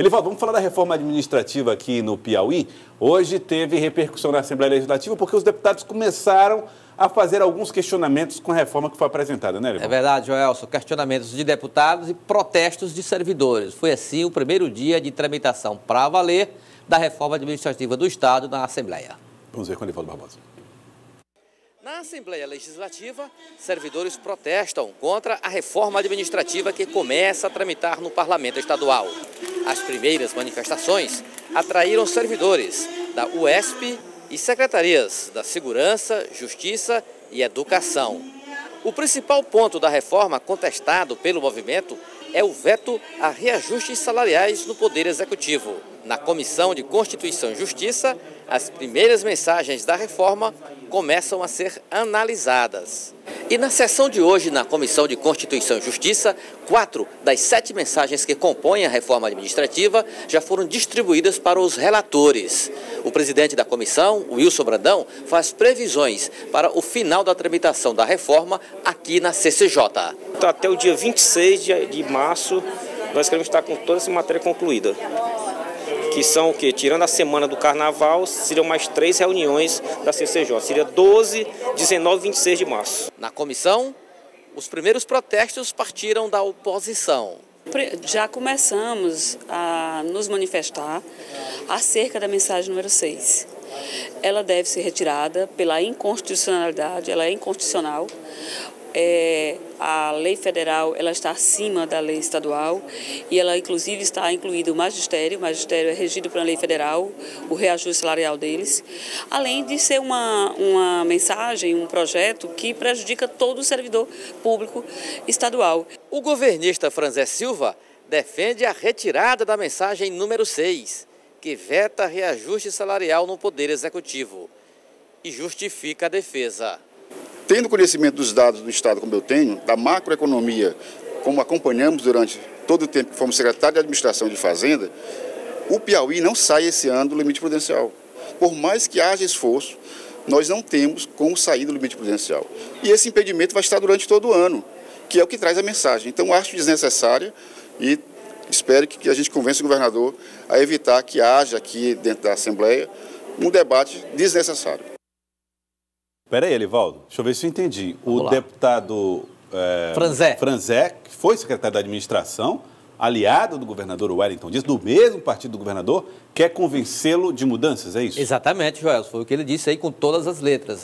Elivaldo, vamos falar da reforma administrativa aqui no Piauí. Hoje teve repercussão na Assembleia Legislativa porque os deputados começaram a fazer alguns questionamentos com a reforma que foi apresentada, né, Elivaldo? É verdade, Joelson. Questionamentos de deputados e protestos de servidores. Foi assim o primeiro dia de tramitação para valer da reforma administrativa do Estado na Assembleia. Vamos ver com o Elivaldo Barbosa. Na Assembleia Legislativa, servidores protestam contra a reforma administrativa que começa a tramitar no Parlamento Estadual. As primeiras manifestações atraíram servidores da UESP e secretarias da Segurança, Justiça e Educação. O principal ponto da reforma contestado pelo movimento é o veto a reajustes salariais no Poder Executivo. Na Comissão de Constituição e Justiça, as primeiras mensagens da reforma começam a ser analisadas. E na sessão de hoje, na Comissão de Constituição e Justiça, 4 das 7 mensagens que compõem a reforma administrativa já foram distribuídas para os relatores. O presidente da comissão, Wilson Brandão, faz previsões para o final da tramitação da reforma aqui na CCJ. Até o dia 26 de março, nós queremos estar com toda essa matéria concluída. Que são o quê? Tirando a semana do Carnaval, seriam mais 3 reuniões da CCJ. Seria 12, 19 e 26 de março. Na comissão, os primeiros protestos partiram da oposição. Já começamos a nos manifestar acerca da mensagem número 6. Ela deve ser retirada pela inconstitucionalidade, ela é inconstitucional. A lei federal ela está acima da lei estadual e ela inclusive está incluído o magistério é regido pela lei federal, o reajuste salarial deles, além de ser uma mensagem, um projeto que prejudica todo o servidor público estadual. O governista Franzé Silva defende a retirada da mensagem número 6, que veta reajuste salarial no Poder Executivo e justifica a defesa. Tendo conhecimento dos dados do Estado, como eu tenho, da macroeconomia, como acompanhamos durante todo o tempo que fomos secretário de Administração de Fazenda, o Piauí não sai esse ano do limite prudencial. Por mais que haja esforço, nós não temos como sair do limite prudencial. E esse impedimento vai estar durante todo o ano, que é o que traz a mensagem. Então, acho desnecessária e espero que a gente convença o governador a evitar que haja aqui dentro da Assembleia um debate desnecessário. Espera aí, Elivaldo, deixa eu ver se eu entendi. O deputado Franzé, que foi secretário da Administração, aliado do governador Wellington Dias, do mesmo partido do governador, quer convencê-lo de mudanças, é isso? Exatamente, Joel, foi o que ele disse aí com todas as letras.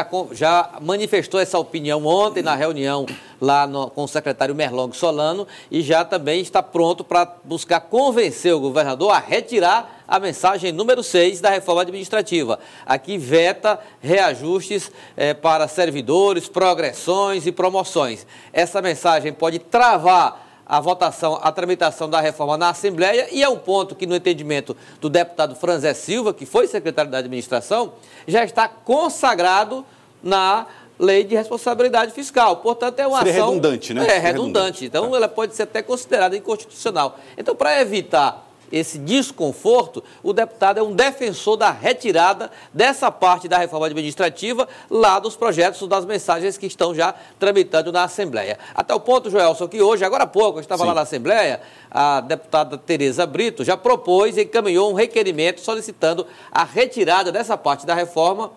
Já manifestou essa opinião ontem na reunião lá com o secretário Merlong Solano e já também está pronto para buscar convencer o governador a retirar a mensagem número 6 da reforma administrativa. Aqui veta reajustes para servidores, progressões e promoções. Essa mensagem pode travar a votação, a tramitação da reforma na Assembleia e é um ponto que, no entendimento do deputado Franzé Silva, que foi secretário da Administração, já está consagrado na Lei de Responsabilidade Fiscal. Portanto, é uma ação... redundante, né? É redundante. Então, ela pode ser até considerada inconstitucional. Então, para evitar esse desconforto, o deputado é um defensor da retirada dessa parte da reforma administrativa lá dos projetos, das mensagens que estão já tramitando na Assembleia. Até o ponto, Joelson, que hoje, agora há pouco, eu estava lá na Assembleia, a deputada Tereza Brito já propôs e encaminhou um requerimento solicitando a retirada dessa parte da reforma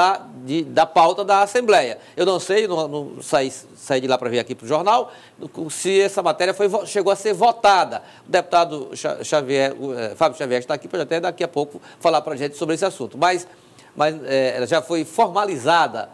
da pauta da Assembleia. Eu não sei, não saí de lá para vir aqui para o jornal, se essa matéria chegou a ser votada. O deputado Fábio Xavier está aqui, pode até daqui a pouco falar para a gente sobre esse assunto. Mas já foi formalizado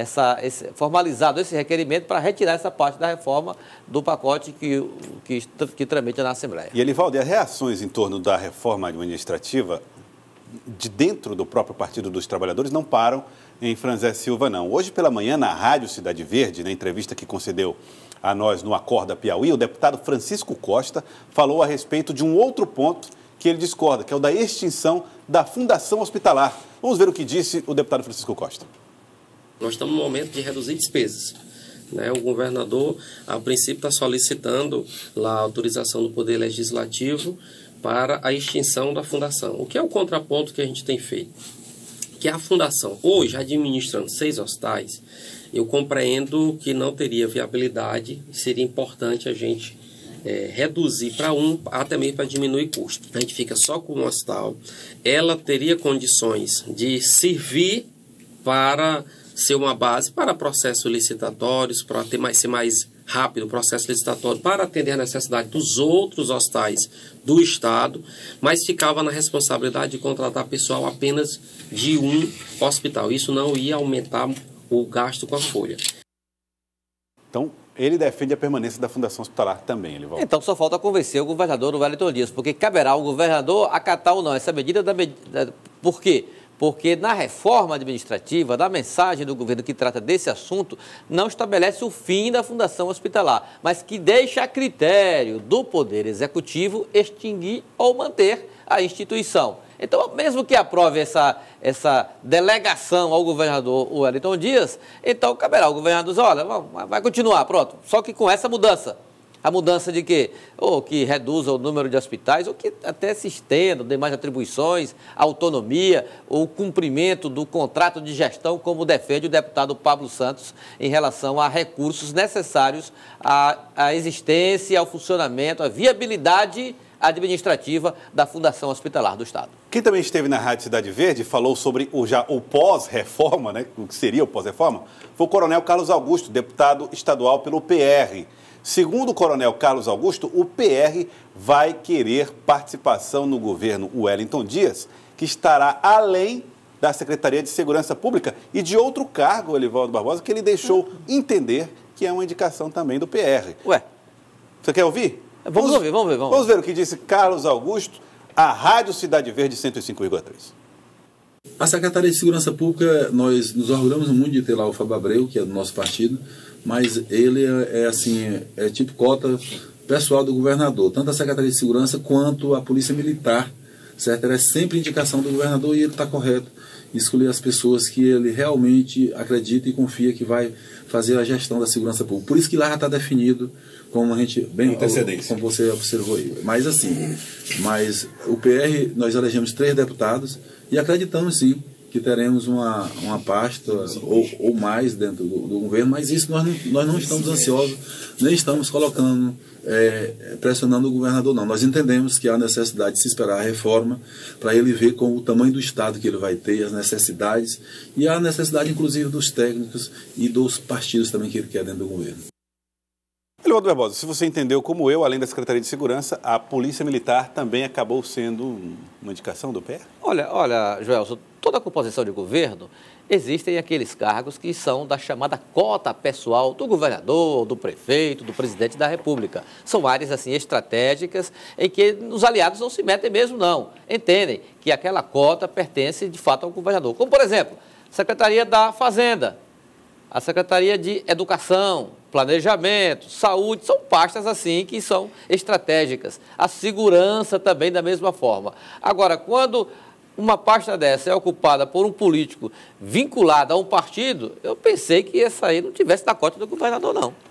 esse requerimento para retirar essa parte da reforma do pacote que tramita na Assembleia. E, Elivaldo, e as reações em torno da reforma administrativa de dentro do próprio Partido dos Trabalhadores não param em Franzé Silva, não. Hoje pela manhã, na Rádio Cidade Verde, na entrevista que concedeu a nós no Acorda Piauí, o deputado Francisco Costa falou a respeito de um outro ponto que ele discorda, que é o da extinção da Fundação Hospitalar. Vamos ver o que disse o deputado Francisco Costa. Nós estamos no momento de reduzir despesas. O governador, a princípio, está solicitando lá a autorização do Poder Legislativo para a extinção da fundação. O que é o contraponto que a gente tem feito? Que a fundação, hoje, administrando 6 hospitais, eu compreendo que não teria viabilidade, seria importante a gente reduzir para um, até mesmo para diminuir custo. A gente fica só com o hospital. Ela teria condições de servir para ser uma base para processos licitatórios, para ser mais rápido o processo licitatório, para atender a necessidade dos outros hospitais do Estado, mas ficava na responsabilidade de contratar pessoal apenas de um hospital. Isso não ia aumentar o gasto com a folha. Então, ele defende a permanência da Fundação Hospitalar também, Elivaldo. Então, só falta convencer o governador Wellington Dias, porque caberá ao governador acatar ou não essa medida. Por quê? Porque na reforma administrativa, na mensagem do governo que trata desse assunto, não estabelece o fim da Fundação Hospitalar, mas que deixa a critério do Poder Executivo extinguir ou manter a instituição. Então, mesmo que aprove essa delegação ao governador Wellington Dias, então caberá ao governador dizer, olha, vai continuar, pronto, só que com essa mudança. A mudança de quê? Ou que reduza o número de hospitais, ou que até se estenda, dê mais atribuições, autonomia, ou cumprimento do contrato de gestão, como defende o deputado Pablo Santos, em relação a recursos necessários à existência, ao funcionamento, à viabilidade administrativa da Fundação Hospitalar do Estado. Quem também esteve na Rádio Cidade Verde falou sobre o pós-reforma, né, o que seria o pós-reforma, foi o coronel Carlos Augusto, deputado estadual pelo PR. Segundo o coronel Carlos Augusto, o PR vai querer participação no governo Wellington Dias, que estará além da Secretaria de Segurança Pública e de outro cargo, Elivaldo Barbosa, que ele deixou entender que é uma indicação também do PR. Ué? Você quer ouvir? Vamos ouvir. Vamos ver o que disse Carlos Augusto à Rádio Cidade Verde 105,3. A Secretaria de Segurança Pública, nós nos orgulhamos muito de ter lá o Fábio Abreu, que é do nosso partido, mas ele é tipo cota pessoal do governador, tanto a Secretaria de Segurança quanto a Polícia Militar, certo? Ela é sempre indicação do governador e ele está correto em escolher as pessoas que ele realmente acredita e confia que vai fazer a gestão da segurança pública. Por isso que lá já está definido, como a gente bem como você observou aí. Mas o PR, nós elegemos 3 deputados e acreditamos sim que teremos uma pasta ou mais dentro do governo, mas isso nós não estamos ansiosos, nem estamos colocando, pressionando o governador, não. Nós entendemos que há necessidade de se esperar a reforma para ele ver com o tamanho do Estado que ele vai ter, as necessidades, e a necessidade, inclusive, dos técnicos e dos partidos também que ele quer dentro do governo. Elivaldo Barbosa, se você entendeu como eu, além da Secretaria de Segurança, a Polícia Militar também acabou sendo uma indicação do PR? Olha, Joelson, toda a composição de governo, existem aqueles cargos que são da chamada cota pessoal do governador, do prefeito, do presidente da República. São áreas, assim, estratégicas em que os aliados não se metem mesmo, não. Entendem que aquela cota pertence, de fato, ao governador. Como, por exemplo, Secretaria da Fazenda, a Secretaria de Educação, Planejamento, Saúde, são pastas assim que são estratégicas. A segurança também da mesma forma. Agora, quando uma pasta dessa é ocupada por um político vinculado a um partido, eu pensei que essa aí não tivesse na cota do governador, não.